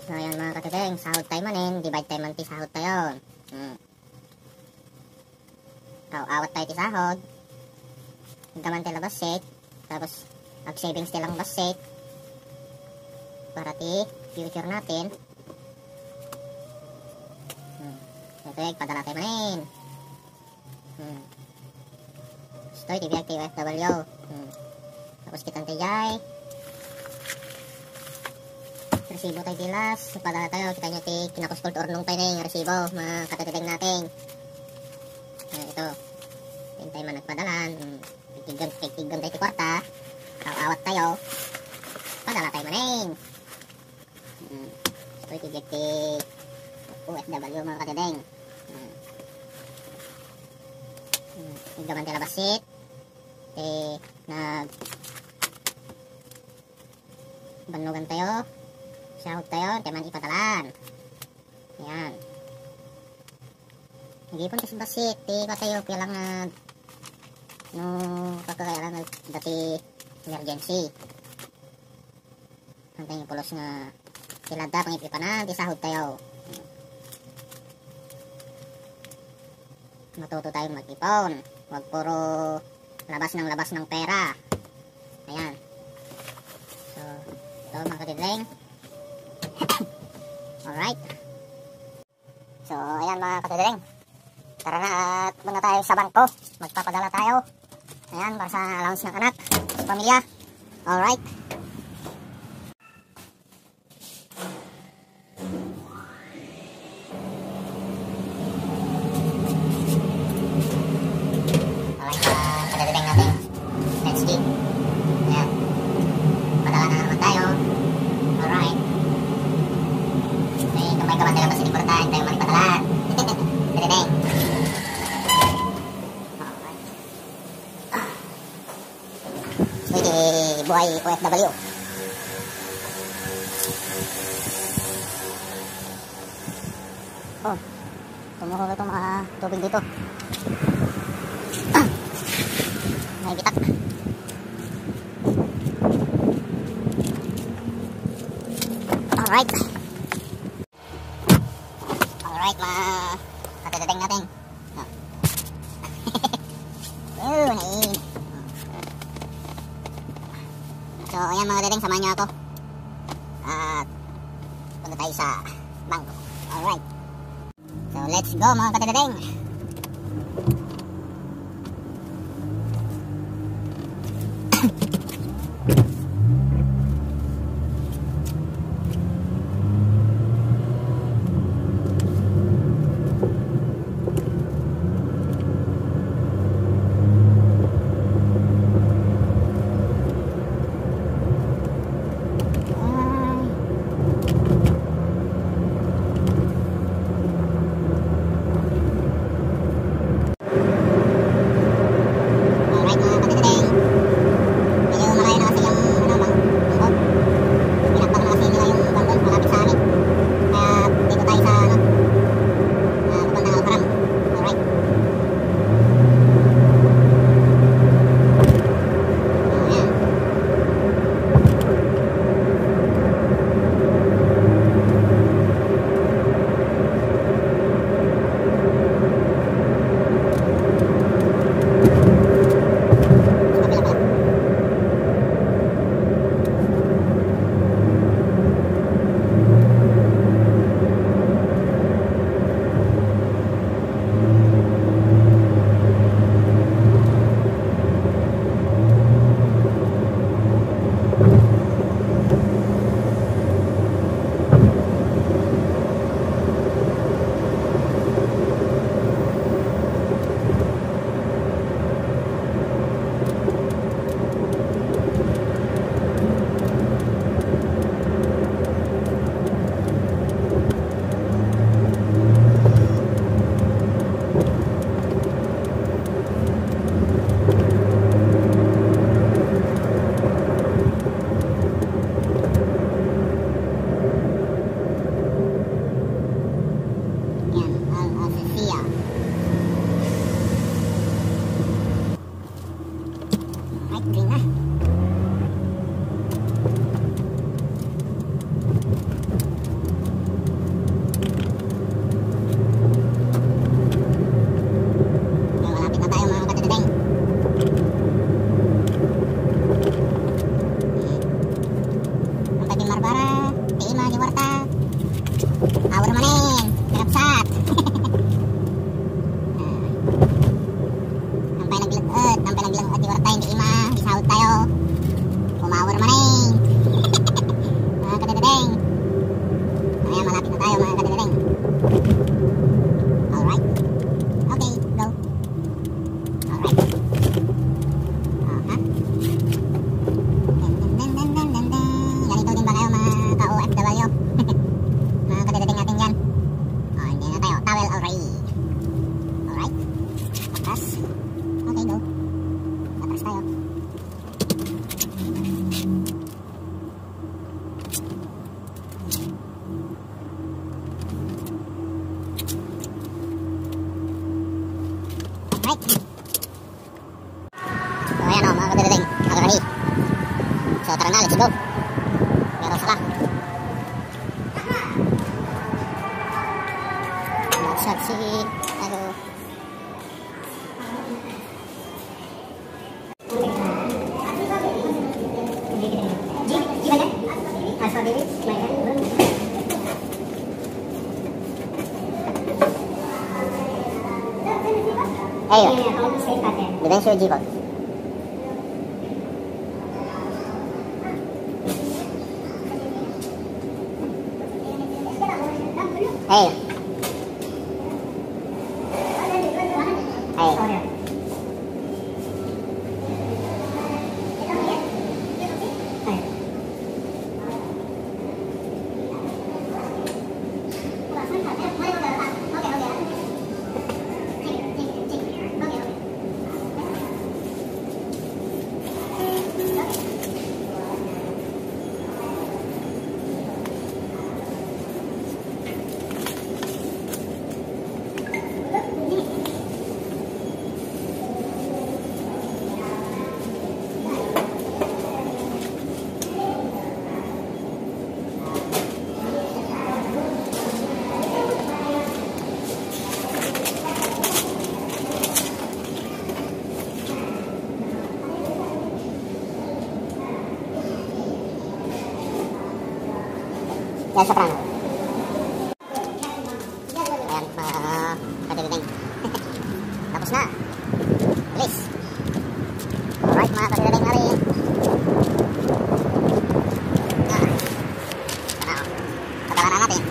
So ayan mga katideng, sahod tayo manin, divide tayo man ti sahod tayo. So awat tayo ti sahod. Gaman tayo labas set. Tapos ag savings tayo lang labas set. Para ti future natin. Ito yung padala tayo manin. Gusto ito yung ti OFW. Tapos kitang tiyay. Resibo tayo tilas. Padala tayo. Kita nyo ti kinakuskult ornong tayo na yung resibo. Mga katitibeng natin. Ito. Yung tayo man nagpadalan. Tiggan tayo ti kwarta. Awat tayo. Padala tayo manin. Ito yung ti OFW mga katitibeng. Gaman tayo labasit. Banlugan tayo. Sahod tayo, teman ipatalan. Ayan. Hindi pun kasi basit. Ika tayo kaya lang no kakakaya lang dati emergency. Hantay yung pulos nga silada pang ipipanan, di sahod tayo. Matuto tayong mag-ipon. Huwag puro labas ng pera. Ayan. So, ito mga katidleng. Alright. So, ayan mga katidleng. Tara na at muna tayo sa bangko. Magpapadala tayo. Ayan, para sa allowance ng anak, sa pamilya. Alright. Buhay OFW. Oh, tumuhol itong mga tubig dito. May bitak. Alright. Alright mga katideng natin. Nain. So, ayan mga dadeng, samahan nyo ako. At punta tayo sa bangko. Alright. So, let's go mga katideng. ayan, malapit na tayo mga kadidiling. Alright. Okay, go. Alright. Ganito din ba kayo mga ka-OFW? Mga kadidiling natin dyan. Hindi na tayo. Towel already. Alright. Atras. Okay, go. Atras tayo. Alright. So ayan o mga kadidiling. Already. So tara na, let's go. Meron saka. Magsat si aduh. Ayo, dengan suji kok. Ayo. Ayo. Yan sa prano. Ayan, kadidiling. Tapos na. Bilis. Alright, mga kadidiling na rin. Pagkalan na natin.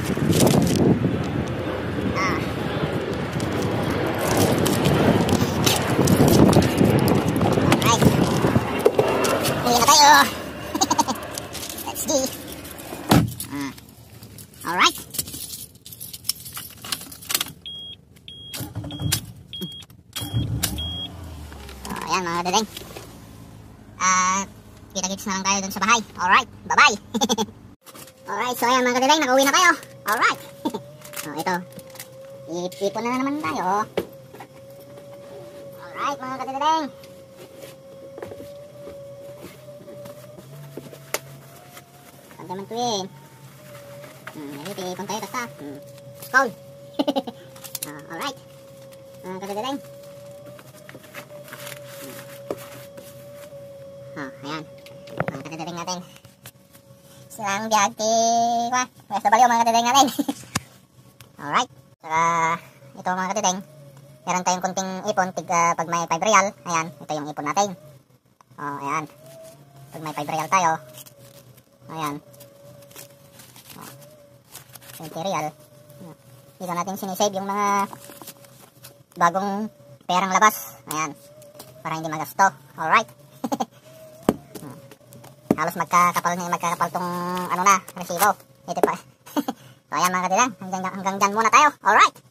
Alright. Uwi na tayo. Let's go. Alright. So, ayan mga kadidiling. Kita-kits na lang tayo dun sa bahay. Alright, bye-bye. Alright, so ayan mga kadidiling, nakauwi na tayo. Alright. So, ito. Ipon na naman tayo. Alright mga kadidiling. Ganda man ito eh. Ipon tayo basta. Skull. Alright. Mga kadidiling. Ayan. Mga kadidiling natin. Silang biyag ti OFW mga kadidiling natin. Alright. Saka ito mga kadidiling. Meron tayong kunting ipon pag may 5 real. Ayan. Ito yung ipon natin. Ayan. Pag may 5 real tayo. Ayan. 20 real. Dito natin sinisave yung mga bagong perang labas. Ayan. Para hindi magasto. Alright. Halos magkakapal tong ano na, resibo. Ito pa. So ayan mga kadidiling. Hanggang dyan muna tayo. Alright.